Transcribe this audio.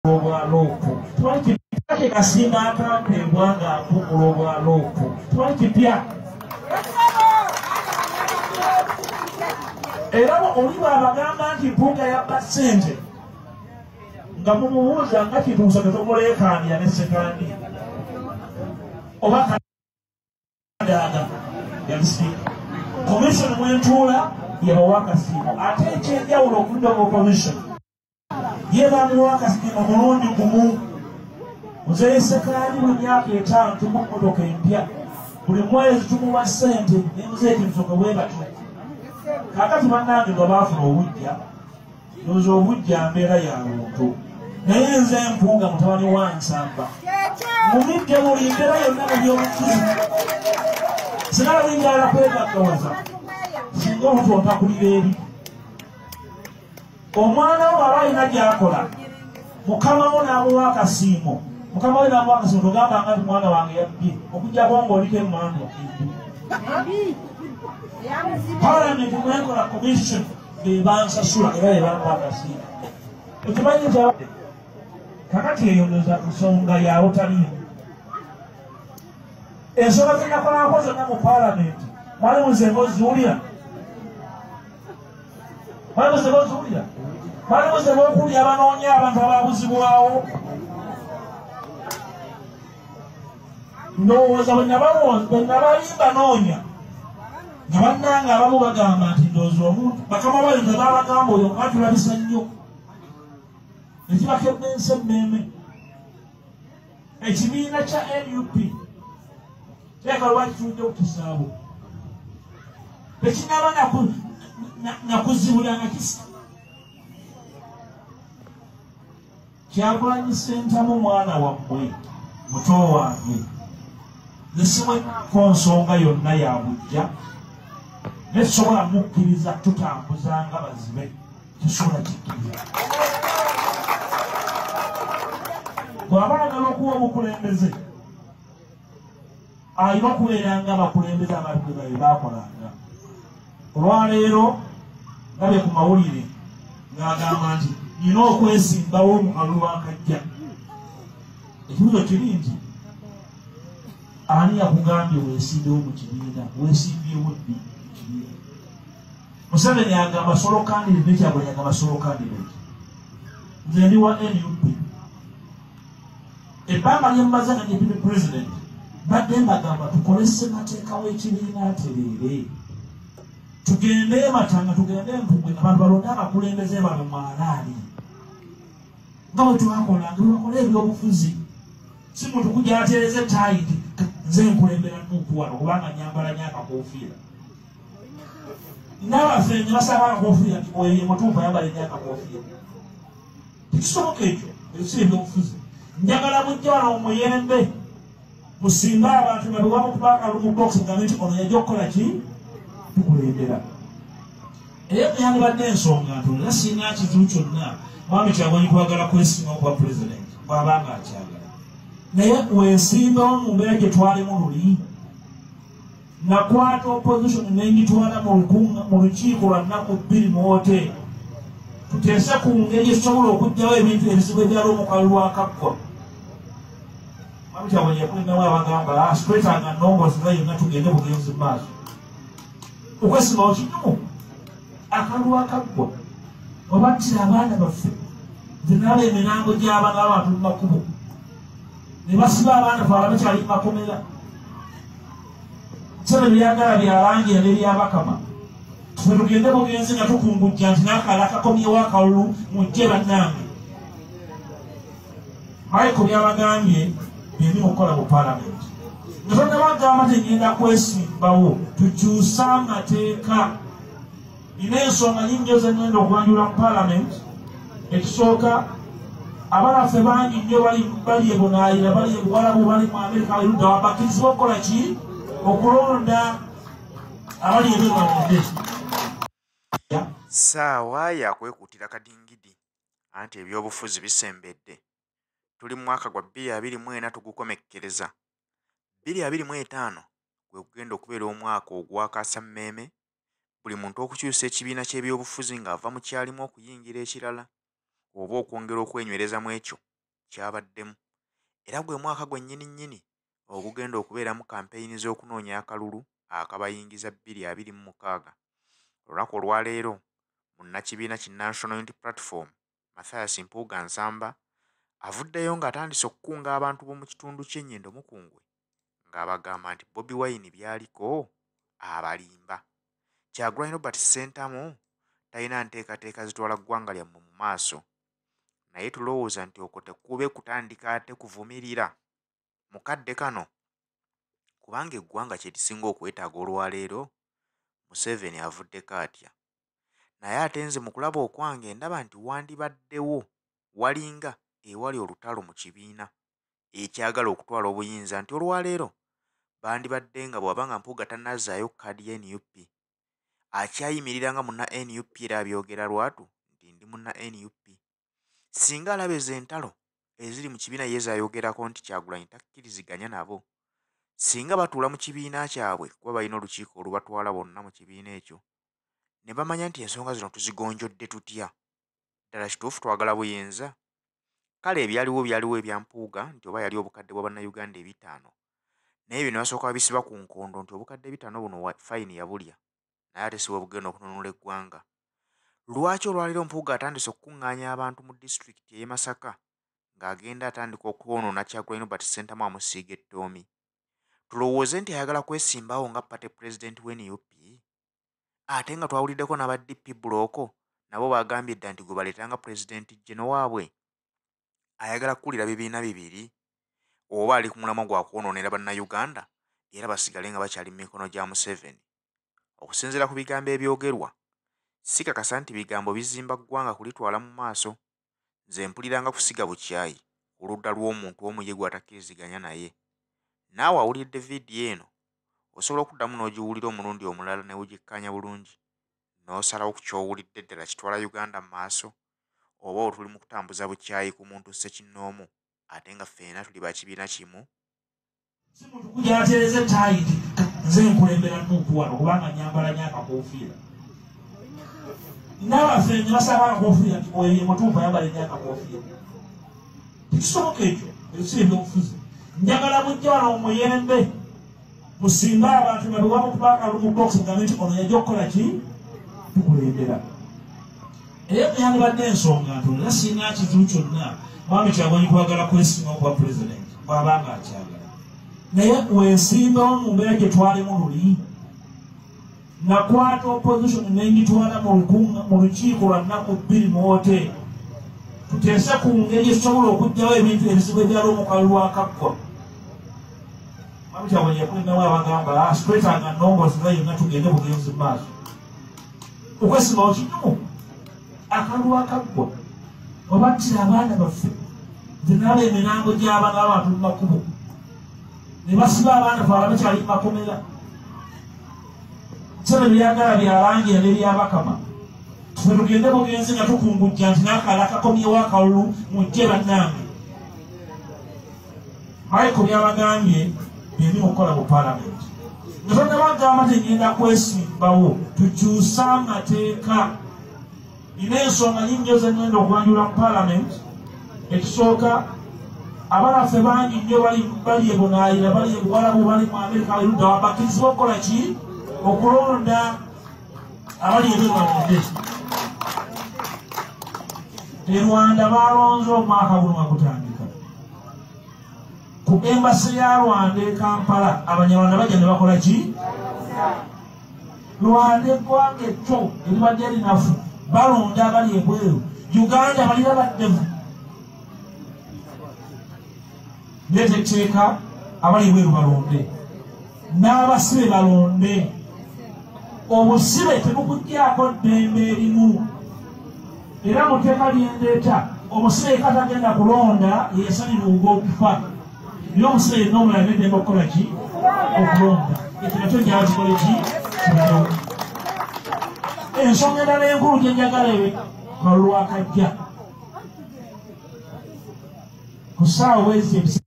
obwaloko twakipya kasinga akampebwa ng'akumula obwaloko twakipya era oli bw'abagamba nti mpunga yabba ssente nga mumubuuza nga kituusa tetumuleekaanira ne sekandi oba kadaaga yabisiika komishoni mwentuula yabawa akasiimo ate ekyenjawulo okudda mu komishoni ye bamuwa akasiimo mulundi gumu muzeeyi sekandi mu myaka 5 tumu mmotoka empya buli mwezi tumuwa ssente ne muzeeyi kimusoka bwe batyo kakati bannange nga baafuna obujja ndowooza obujja mbeera ya luntu naye nze mpunga mutabani wa Nsamba mumidde buli mbeera yonna mu byobufuzi sinala bwingala kwegaggawaza singa obutonta kulira eri omwana wo aba alina gy'akola mukama wo n'amuwa akasiimo mukama we n'amuwa akasiimo togamba nga ti mwana wange yabbye okujjako ng'oliko emmandwa Parliament mwenkola commission bebansasula era bebamuwa akasiimo ekimanyi kya kakati eyo ndoza nsonga yawo taliimu ensonga zenakolako zonna mu palamenti mwali muzenga oziwulira mwali muzenga oziwulira mwali muzenga okuwulira abanoonya abantu ababuzibwawo ndowooza bwe nabayimba noonya nga bannanga abamu bagamba nti ndowooza omuntu bakama bayo nga babagamba oyo nga tulabisa nnyo ekibakemmensa emmeeme ekibiina kya NUP teeka lwaki tulidde ku kisaabo tekinaba nakuzibula nga kisa Kyagulanyi Ssentamu mwana wammwe muto wange nesimweko nsonga yonna ya bujja netusobola mukkiriza tutambuza nga bazibe tusobola kikkiriza bw'abaagala okuwa obukulembeze alina okubeera nga abakulembeze abalugeza bye baakolanga olwaleero gabe ku mawulire ng'agamba nti nina okwesimbawo mu kalulu akajja ekibuzo kiri nti ani yakugambye weesimbewo mu kibiina weesimbyewo ddi mu kibiina Museveni agamba solo candidate n'Kyagulanyi agamba solo candidate nze ndi wa NUP ebbanga lyemmaze nga deputy president badde mbagamba tukole ssemateeka w'ekibiina atereere tugende Matanga tugende Mpugwe abantu balonde abakulembeze bano mwalaali nga bwe twakolanga lwakola ebyobufuzi si muntu kujja ateereze taiti nze nkulembera Nuupu wano kubanga nyambala nnyo akakoofiira n'abaffe ne basaba akakoofiira nti oyo mutuufu ayambala nnyo akakoofiira tekisoboka ekyo ebyo si ebyobufuzi njagala mujja wano mumuyembe musimbe abantu nga bewamukuba akalumu box ngambe nti ono yajja okukola ki tukulembera era yandibadde ensonga ntono era sirina kizibu kyonna mwami Kyagulanyi kwagala kwesimba okuba pulezidenti bw'abanga akyagala naye wensimbawo mu mbeera gye twalimu luli nakwata opposition nengitwala mu lukiiko lwa nnaku 2 mu woteeri tuteese ku ngeri esobola okugjawo ebintu ebizibu ebyali omukalu lwakaggwa mwami Kyagulanyi yakulindawo abagamba twetaaga nnongoozi yonna tugende bugenzi mu maaso okwesimbawo kinyumu akalulu akaggwa obattira abaana baffe nze naba emirambo gy'abaana b'abantu mu makubo ne basiba abaana fe abakyali mu makomera sebe byagala byalangira n'ebyabakama fe tugende bugenzi nga tukungujja nti n'akala akakomyewo akalulu mujje bannange maiko byabagambye byeni mukukola mu palamenti nga tonnabagamba tegenda kwesimbawo tukyusa amateeka nina ensonga nyingi zengenda okulanjula mu palamenti ekisooka abalaffe bangi nnyo bali ebunaayira bali ebuwalabu bali mu Amerika baludda wabakkirizibwa okukola ki okulonda abali ebebalonde ssaawa yakwekuutira kadingidi anti ebyobufuzi bisembedde tuli mu mwaka gwa 2024 tugukomekkereza 2025 gwe kugenda okubeera omwaka ogwakasa mmeeme buli muntu okukyusa ekibiina ky'ebyobufuzi ng'ava mu kyalimu okuyingira ekirala oba okwongera okwenywereza mu ekyo kyabaddemu era gwe mwaka gwennyini ogugenda okubeeramu kampeyini z'okunoonya akalulu akabayingiza 2026. Olunaku olwaleero munnakibiina ki National Unity Platform Mathias Mpuuga Nsamba avuddeyo ng'atandise okukunga abantu b'omu kitundu ky'Ennyendo Mukungwe ng'abagamba nti Bobi Wine byaliko abalimba. Kyagulanyi Robert Ssentamu talina nteekateeka zitwala ggwanga lyammwe mu maaso, naye tulowooza nti okwo tekube kutandika ate kuvumirira mukadde kano, kubanga eggwanga kye lisinga okwetaaga olwaleero. Museveni avuddeko atya, naye ate nze mu kulaba okwange ndaba nti wandibaddewo walinga ewali olutalo mu kibiina ekyagala okutwala obuyinza, nti olwaleero bandibadde nga bw'aba nga Mpuuga tannazzaayo kkaadi ya NUP akyayimirira nga munna NUP era abyogera lwatu nti ndi munna NUP. Singa alaba ezo entalo eziri mu kibiina ye zaayogerako nti Kyagulanyi takkiriziganya nabo, singa batuula mu kibiina kyabwe kuba balina olukiiko olubatwala bonna mu kibiina ekyo, ne bamanya nti ensonga zino tuzigonjodde tutya, ddala kituufu twagala buyinza? Kale byaliwo ebya Mpuuga nti oba yali obukadde bwa bannayuganda 5, naye bino basooka babisiba ku nkondo nti obukadde 5 buno fayini yabulya, naye ate si bwe bugenda okununula eggwanga. Lwaki olwaleero Mpuuga atandise okukuŋŋaanya abantu mu disitulikiti ey'e Masaka ng'agenda atandika okwonoona Kyagulanyi Robert Ssentamu amusiiga ettoomi? Tulowooze nti ayagala kwesimbawo nga pate pulezidenti w'NUP, ate nga twawuliddeko n'aba DP Block nabo bagambye dda nti gwe baleetanga pulezidenti jeno waabwe. Ayagala kukulira bibiina bibiri, oba ali ku mulamwa gwa kwonoonera bannayuganda era basigale nga bakyali mu mikono gya Museveni? Okusinziira ku bigambo ebyogerwa, si kakasa nti bigambo bizimba ggwanga kulitwala mu maaso. Nze mpuliranga kusiga bukyayi ku ludda lw'omuntu omuye gw'atakkiriziganya naye. Naawe awulidde vidiyo eno osobola okuddamu n'ogiwulira omulundi omulala ne wugikkaanya bulungi n'osalawo ku ky'owulidde ddala kitwala Uganda mu maaso, oba otuli mu kutambuza bukyayi ku muntu ssekinnoomu ate nga ffenna tuli ba kibiina kimu. Si muntu kujatereze tayiti nze nkulembera Nuupu wano kubanga nyambala nnyo akakoofiira. N'abaffe ne basaba akakoofiira nti oyo mutuufu ayambala nnyo akakoofiira. Tekisoboka ekyo, ebyo si ebyobufuzi. Njagala mujja wano muyembe musimbe abantu nga bewamu kuba akalulu mu bokisi nga nti ono yajja okukola ki? Tukulembera. Era yandibadde ensonga nti era singa kizibu kyonna mwami Kyagulanyi kwagala kwesimba okuba pulezidenti bw'abanga akyagala. Naye wensimbawo mu mbeera gye twalimu luli, nakwata opposition n'engitwala mu lukiiko lwa nnaku 2 mu woteeri, tuteese ku ngeri esobola okuggyawo ebintu ebizibu ebyali omukalu lwakaggwa. Mwami Kyagulanyi yakulindawo abagamba twetaaga nnongoozi nga yonna tugende bugenzi mu maaso. Okwesimbawo kinyumu akalu akaggwa obattira abaana baffe, nze naba emirambo gy'abaana b'abantu mu makubo ne basiba abaana ffe abakyali mu makomera. Sebe byagala byalangira n'ebyabakama, ffe tugende bugenzi nga tukungujja nti n'akala akakomyewo akalulu mujje bannange. Maiko byabagambye byeri okukola mu paalamenti. Ne bannabagamba tegenda kwesimbawo, tukyuse amateeka. Nina ensonga nnyingi ze ŋŋenda okwanjula mu paalamenti. Ekisooka, abalaffe bangi nnyo bali ebunaayira, bali ebuwalabu, bali mu Amerika, bali ludda wabakkirizibwa okukola ki? Okulonda abali ebweru balonde. E Rwanda balonze omwaka guno nga gutandika. Ku embasi ya Rwanda e Kampala Abanyarwanda bajja ne bakola ki? Rwanda eggwanga etto eribadde erinafu balonda abali ebweru. Uganda balina baddevu. Leeta etteeka abali ebweru balonde, n'abasibe balonde. Obusibe tebukuggyako ddembe erimu. Era mu tteeka lyendeeta omusibe yekka tagenda kulonda yeesalira ogw'okufa. Naye omusibe yenna omulala n'eddembe okukola ki? Okulonda. Ekyo nakyo njala kikole ki? Kibalewo. Ensonga endala enkulu gye njagala ewe kalulu akajja ku ssaawa bwezi